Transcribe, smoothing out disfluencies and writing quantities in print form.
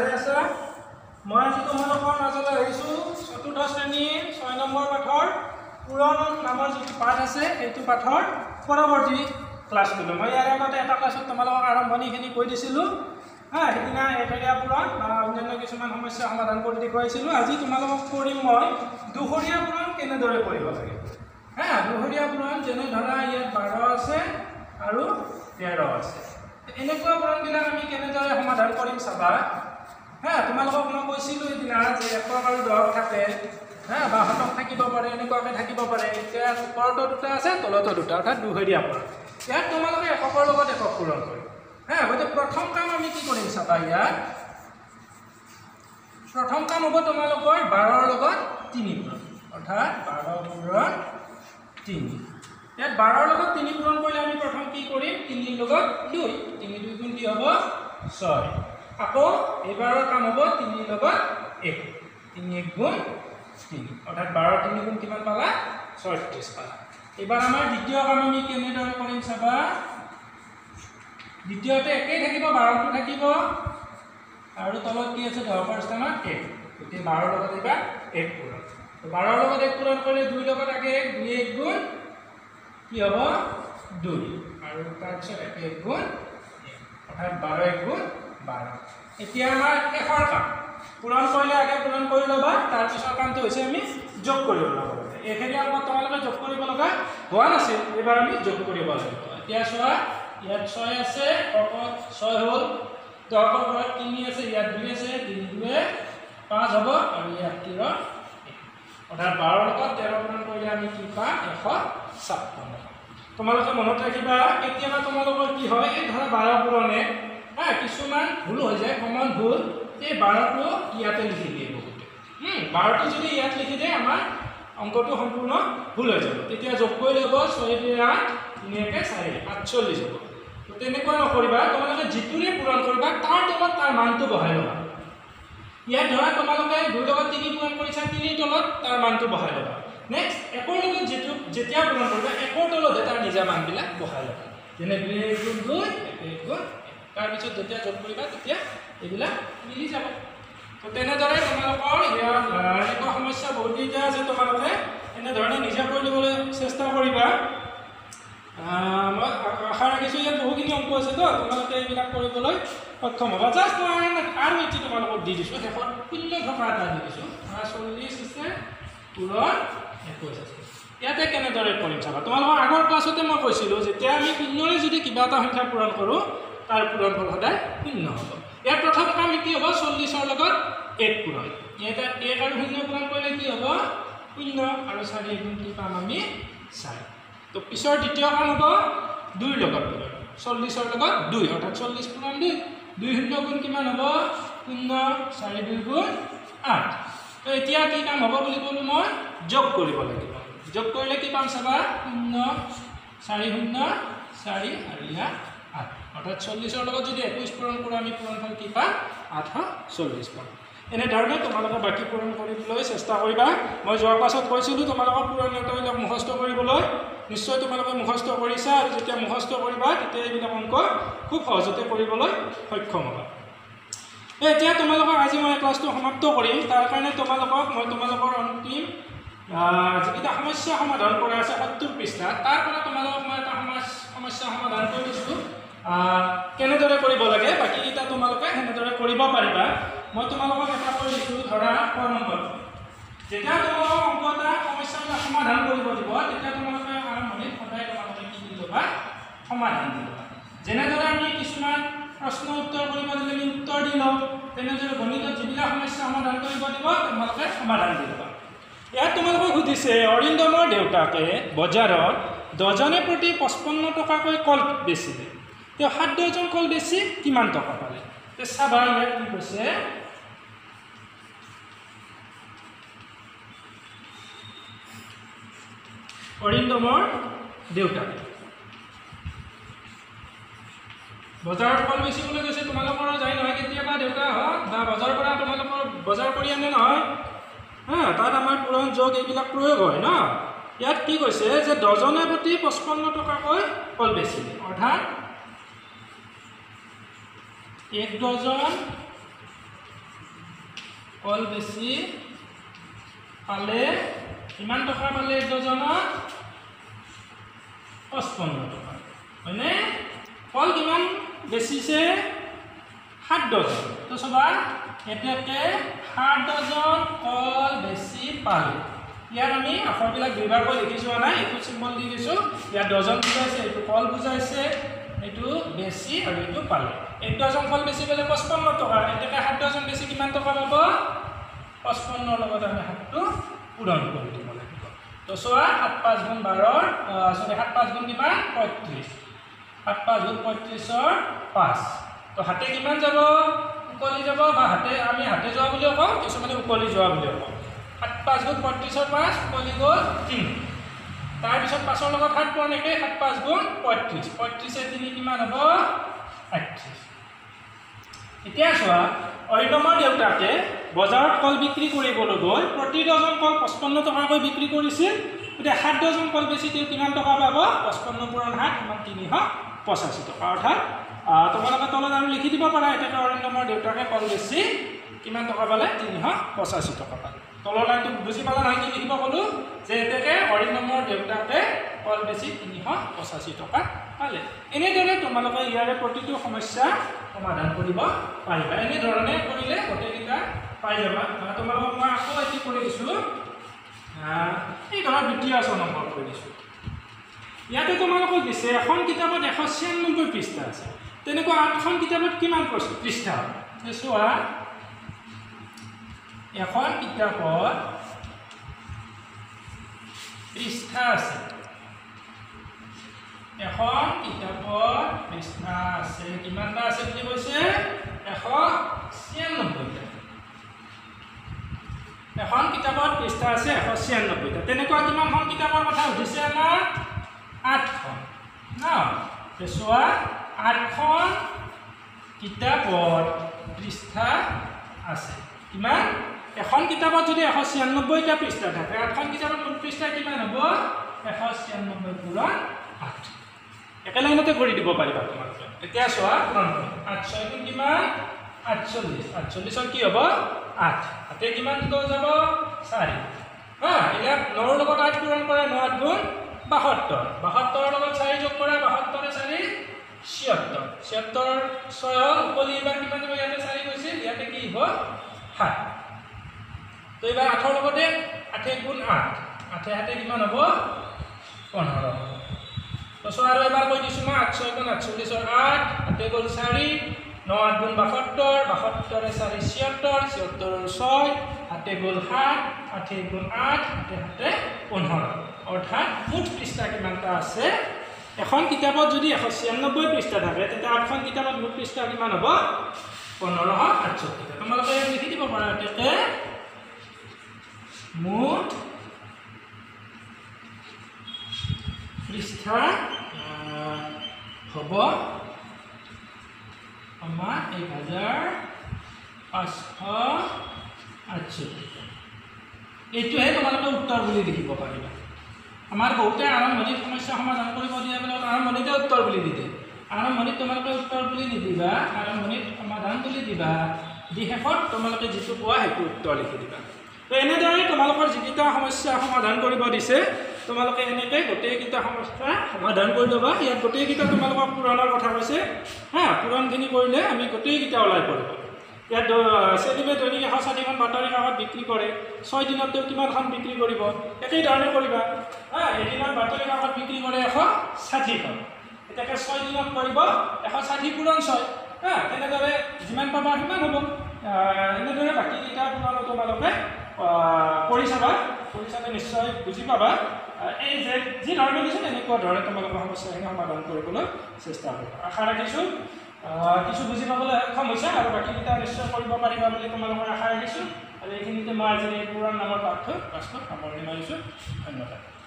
ভালে আছা মই আজি তোমালোকৰ মাজলৈ আহিছোঁ চতুৰ্থ শ্ৰেণীৰ 6 নম্বৰ পাঠৰ পুৰণ নামৰ যিটো পাঠ আছে সেইটো পাঠৰ পৰৱৰ্তী ক্লাছটো মই ইয়াৰ আগতে এটা ক্লাছত তোমালোকক আৰম্ভণিখিনি কৈ দিছিলোঁ সেইদিনা একেৰীয়া পুৰণ বা অন্যান্য কিছুমান সমস্যা সমাধান কৰি দেখুৱাইছিলোঁ আজি তোমালোকক কৰিম মই দুহৰীয়া পুৰণ কেনেদৰে কৰিব লাগে দুহৰীয়া পুৰণ যেনে ধৰা ইয়াত 12 আছে আৰু 13 আছে এনেকুৱা পুৰণবিলাক আমি কেনেদৰে সমাধান কৰিম চাবা তোমালোকক মই কৈছিলোঁ এদিনা যে 1 আৰু 10 থাকে বা হতক থাকিব পাৰে এনেকুৱাকৈ থাকিব পাৰে এতিয়া ওপৰতো দুটা আছে তলতো দুটা অৰ্থাৎ দুহৰীয়া পুৰণ ইয়াত তোমালোকে এককৰ লগত একক পূৰণ কৰিম গতিকে প্ৰথম কাম আমি কি কৰিম চাবা ইয়াত প্ৰথম কাম হ'ব তোমালোকৰ 12 লগত 3 পূৰণ অৰ্থাৎ 12 পূৰণ 3 ইয়াত 12 লগত 3 পূৰণ কৰিলে আমি প্ৰথম কি কৰিম 3 লগত 2 3 2 গুণ কি হ'ব 6 আকৌ এবাৰৰ কাম হ'ব 3 লগত 1 3 1 গুণ 3 অৰ্থাৎ 12 3 গুণ কিমান পালা 36 পালা এবাৰ আমাৰ দ্বিতীয় কাম আমি কেনেদৰে কৰিম চাবা দ্বিতীয়তে একেই থাকিব 12 টো থাকিব আৰু তলত কি আছে 10 ৰ স্থানত 1 গতিকে 12 লগত এবাৰ 1 পূৰণ 12 লগত 1 পূৰণ কৰিলে 2 লগত আগে 2 1 গুণ কি হ'ব 2 আৰু তাৰ পিছত 1 গুণ 1 অৰ্থাৎ 12 1 গুণ 12 এতিয়া আমাৰ একৰ কাম পূৰণ কৰিলে আগে পূৰণ কৰি ল'বা তাৰ পিছৰ কামটো হৈছে আমি যোগ কৰিব লাগিব একেই আগত তোমালোকে যোগ কৰিব লগা হোৱা নাছিল এবাৰ আমি যোগ কৰিব লাগিব এতিয়া চোৱা ইয়াত 6 আছে অকল 6 হ'ল 10 ৰ পৰা 3 আছে ইয়াত 2 আছে 3 2 5 হ'ব আৰু ইয়াত 13 অৰ্থাৎ 12 লগত 13 পূৰণ কৰিলে আমি কি পাম 156 তোমালোকে মনত ৰাখিবা কেতিয়াবা তোমালোকৰ কি হয় এই ধৰা 12 পূৰণে কিছুমান ভুল হৈ যায় কমন ভুল এই 12 টো ইয়াতে লিখি দিয়ে বহুত 12 টো যদি ইয়াত লিখি দিয়ে আমাৰ অংকটো সম্পূৰ্ণ ভুল হৈ যাব তেতিয়া যোগ কৰি ল'ব 6 2 8 3 1 4 48 হ'ব তো তেনেকুৱা নকৰিবা তোমালোকে যিটোৰে পূৰণ কৰিবা তাৰ তলত তাৰ মানটো বহাই ল'বা ইয়াত ধৰা তোমালোকে 2 লগত 3 পূৰণ কৰিছা 3 তলত তাৰ মানটো বহাই ল'বা নেক্সট একৰ লগত যেটো যেতিয়া পূৰণ কৰিবা একৰ তলত তাৰ নিজা মানবিলাক বহাই ল'বা যেনে 2 গুণ 2 1 গুণ তাৰ পিছত যেতিয়া যোগ কৰিবা তেতিয়া এইবিলাক মিলি যাব তো তেনেদৰে তোমালোকৰ ইয়াৰ এনেকুৱা সমস্যা বহুত কেইটা আছে তোমালোকে এনেধৰণে নিজে কৰি ল'বলৈ চেষ্টা কৰিবা মই আশা ৰাখিছোঁ ইয়াত বহুখিনি অংক আছে তো তোমালোকে এইবিলাক কৰিবলৈ সক্ষম হ'বা জাষ্ট মই আৰু এটি তোমালোকক দি দিছোঁ শেষত শূন্য থকা এটা দি দিছোঁ 40 আছে পূৰণ 21 আছে ইয়াতে কেনেদৰে কৰিম চাবা তোমালোকৰ আগৰ ক্লাছতে মই কৈছিলোঁ যেতিয়া আমি শূন্যৰে যদি কিবা এটা সংখ্যা পূৰণ কৰোঁ তাৰ পূৰণ ফল সদায় শূন্য হ'ব ইয়াৰ প্ৰথম কাম কি হ'ব 40 ৰ লগত 1 পূৰণ এটা 1 আৰু 0 পূৰণ কৰিলে কি হ'ব 0 আৰু 4 গুণ কি পাম আমি 4 তো পিছৰ দ্বিতীয় কাম হ'ব 2 ৰ লগত পূৰণ 40 ৰ লগত 2 অৰ্থাৎ 40 পূৰণ 2 2 0 গুণ কিমান হ'ব 0 4 2 গুণ 8 তো এতিয়া কি কাম হ'ব বুলি ক'লো মই যোগ কৰিব লাগিব যোগ কৰিলে কি পাম চাবা 0 4 0 4 আৰু ইয়াত 8 অৰ্থাৎ 40 ৰ লগত যদি 21 পূৰণ কৰোঁ আমি পূৰণফল কি পাম 840 পাম এনেধৰণে তোমালোকে বাকী পূৰণ কৰিবলৈ চেষ্টা কৰিবা মই যোৱা ক্লাছত কৈছিলোঁ তোমালোকৰ পূৰণ নিয়মবিলাক মুখস্থ কৰিবলৈ নিশ্চয় তোমালোকে মুখস্থ কৰিছা আৰু যেতিয়া মুখস্থ কৰিবা তেতিয়া এইবিলাক অংক খুব সহজতে কৰিবলৈ সক্ষম হ'বা এতিয়া তোমালোকক আজি মই ক্লাছটো সমাপ্ত কৰিম তাৰ কাৰণে মই তোমালোকৰ অন্তিম যিকেইটা সমস্যা সমাধান কৰা আছে 70 পৃষ্ঠাত তাৰ পৰা তোমালোকক মই এটা সমস্যা সমাধান কৰি দিছোঁ কেনেদৰে কৰিব লাগে বাকীকেইটা তোমালোকে সেনেদৰে কৰিব পাৰিবা মই তোমালোকক এটা কৰি দিছোঁ ধৰা ক নম্বৰ যেতিয়া তোমালোকক অংক এটা সমস্যাবিলাক সমাধান কৰিব দিব তেতিয়া তোমালোকে আৰম্ভণিত সদায় তোমালোকে কি দি ল'বা সমাধান দি ল'বা যেনেদৰে আমি কিছুমান প্ৰশ্ন উত্তৰ কৰিব দিলে আমি উত্তৰ দি লওঁ তেনেদৰে গণিতত যিবিলাক সমস্যা সমাধান কৰিব দিব তোমালোকে সমাধান দি ল'বা ইয়াত তোমালোকক সুধিছে অৰিন্দমৰ দেউতাকে বজাৰত ডজনে প্ৰতি 55 টকাকৈ কল বেচিলে তেওঁ 7 ডজন কল বেচি কিমান টকা পালে তে চাবা ইয়াত কি কৈছে অৰিন্দমৰ দেউতাক বজাৰত কল বেচিবলৈ গৈছে তোমালোকৰ যাই নহয় কেতিয়াবা দেউতা হওক বা বজাৰৰ পৰা তোমালোকৰ বজাৰ কৰি আনে নহয় তাত আমাৰ পূৰণ যোগ এইবিলাক প্ৰয়োগ হয় ন ইয়াত কি কৈছে যে ডজনে প্ৰতি 55 টকাকৈ কল বেচিলে অৰ্থাৎ 1 ডজন কল বেছি পালে কিমান টকা পালে এক ডজনত 55 টকা হয়নে কল কিমান বেছিছে 7 ডজন তো সবা এটাকে 7 ডজন কল বেছি পালে ইয়াত আমি আখৰবিলাক দুইবাৰ কৈ লিখিছো না এটো সিম্বল দি দিছো ইয়াত ডজন বুজাইছে এটো কল বুজাইছে এটো বেছি আৰু এটো পালে এক ডজন কল বেছি পেলে 55 টকা এটাকে 7 ডজন বেছি কিমান টকা পাব 55 লগত আমি হাতটো পূৰণ কৰি দিব লাগিব তো সোৱা 7 5 গুণ 12 সৰি 7 5 গুণ কিমান 35 7 5 গুণ 35 ৰ 5 তো হাতে কিমান যাব উকলি যাব বা হাতে আমি হাতে যোৱা বুলিও কওঁ কিছুমানে উকলি যোৱা বুলিও কওঁ 7 5 গুণ 35 ৰ 5 উকলি গ'ল 3 তাৰ পিছত 5 ৰ লগত 7 পোৱা নেকি 7 5 গুণ 35 35 এ 3 কিমান হ'ব 38 এতিয়া সোৱা অৰিন্দমৰ দেউতাকে বজাৰত কল বিক্ৰী কৰিবলৈ গৈ প্ৰতি ডজন কল 55 টকাকৈ বিক্ৰী কৰিছিল এতিয়া 7 ডজন কল বেছি তেওঁ কিমান টকা পাব 55 পূৰণ 7 কিমান 385 টকা অৰ্থাৎ তোমালোকে তলত আৰু লিখি দিব পাৰা এটা অৰিন্দমৰ দেউতাকে কল বেছি কিমান টকা পালে 385 টকা পালে তলৰ লাইনটো বুজি পালা নাই কি লিখিব কলো যে এটাকে অৰিন্দমৰ দেউতাকে কল বেছি 385 টকা পালে এনে ধৰণে তোমালোকে ইয়াৰে প্ৰতিটো সমস্যা সমাধান কৰিব পাৰিবা এনে ধৰণে কৰিলে গোটেইটা পাই যাবা তোমালোকক মই আকৌ এটি কৰি দিছো এই ধৰা দ্বিতীয় নম্বৰ কৰি দিছো ইয়াতে তোমালোকক দিছে এখন কিতাপত 196 পৃষ্ঠা আছে তেনেকুৱা আঠখন কিতাপত কিমান পৃষ্ঠা চোৱা এখন কিতাপত পৃষ্ঠা আছে এখন কিতাপত পৃষ্ঠা আছে কিমানটা আছে বুলি কৈছে 196টা এখন কিতাপত পৃষ্ঠা আছে 196টা তেনেকুৱা কিমানখন কিতাপৰ কথা সুধিছে আমাৰ 8খন না চোৱা 8খন কিতাপত পৃষ্ঠা আছে কিমান এখন কিতাপত যদি 196টা পৃষ্ঠা থাকে 8খন কিতাপত কোন পৃষ্ঠা কিমান হ'ব 196 পূৰণ 8 একে লাইনতে কৰি দিব পাৰিবা তোমালোকে এতিয়া চোৱা 8 6 গুণ কিমান 48 48 কি হ'ব 8 হাতে কিমান গৈ যাব 4 হা এয়া 9 ৰ লগত 8 পূৰণ কৰে 9 8 গুণ 72 72 ৰ লগত 4 যোগ কৰে 72 ৰে 4 76 76 6 উপলি এবাৰ কিমান যাব ইয়াতে 4 গৈছিল ইয়াতে কি হ'ব 7 তো এবাৰ 8 ৰ লগতে 8 গুণ 8 8 হাতে কিমান হ'ব 15 তো সো আৰু এবাৰ কৈ দিছো মই 8 6 গুণ 48 ৰ 8 হাতে গ'ল 4 9 8 গুণ 72 72 ৰে 4 76 76 ৰ 6 হাতে গ'ল 7 8 গুণ 8 হাতে 15 অৰ্থাৎ মুঠ পৃষ্ঠা কিমানটা আছে এখন কিতাপত যদি 196 পৃষ্ঠা থাকে তেতিয়া 8খন কিতাপত মুঠ পৃষ্ঠা কিমান হ'ব 1568 তোমালোকে লিখি দিব পাৰা এতে মুঠ পৃষ্ঠা হ'ব আমাৰ 1568 এইটোহে তোমালোকে উত্তৰ বুলি লিখিব পাৰিবা আমাৰ বহুতে আৰম্ভণিত সমস্যা সমাধান কৰিব দিয়া বেলা আৰম্ভণিতে উত্তৰ বুলি দিছে আৰম্ভণিত তোমালোকে উত্তৰ বুলি নিদিবা আৰম্ভণিত সমাধান বুলি দিবা দি শেষত তোমালোকে যিটো পোৱা সেইটো উত্তৰ লিখি দিবা তো এনেদৰে তোমালোকৰ যিকেইটা সমস্যা সমাধান কৰিব দিছে তোমালোকে এনেকৈ গোটেইকেইটা সমস্যা সমাধান কৰি ল'বা ইয়াত গোটেইকেইটা তোমালোকক পূৰণৰ কথা কৈছে হা পূৰণখিনি কৰিলে আমি গোটেইকেইটা ওলাই পৰিব ইয়াত চেলিবে দৈনিক 160খন বাতৰি কাকত বিক্ৰী কৰে 6 দিনত তেওঁ কিমানখন বিক্ৰী কৰিব একেই ধৰণে কৰিবা হা এদিনত বাতৰি কাকত বিক্ৰী কৰে 160খন এটাকে 6 দিনত কৰিব 160 পূৰণ 6 হা তেনেদৰে যিমান পাবা সিমান হ'ব এনেদৰে বাকীকেইটা পূৰণ তোমালোকে কৰি চাবা নিশ্চয় বুজি পাবা এই যে যি ধৰণে দিছে এনেকুৱা ধৰণে তোমালোকৰ সমস্যাখিনি সমাধান কৰিবলৈ চেষ্টা কৰিবা আশা ৰাখিছোঁ কিছু বুজি পাবলৈ সক্ষম হৈছে আৰু বাকীকেইটা নিশ্চয় কৰিব পাৰিবা বুলি তোমালোকৰ আশা ৰাখিছোঁ আৰু এইখিনিতে মই আজি এই পুৰাণ নামৰ পাঠটো সামৰণি মাৰিছোঁ ধন্যবাদ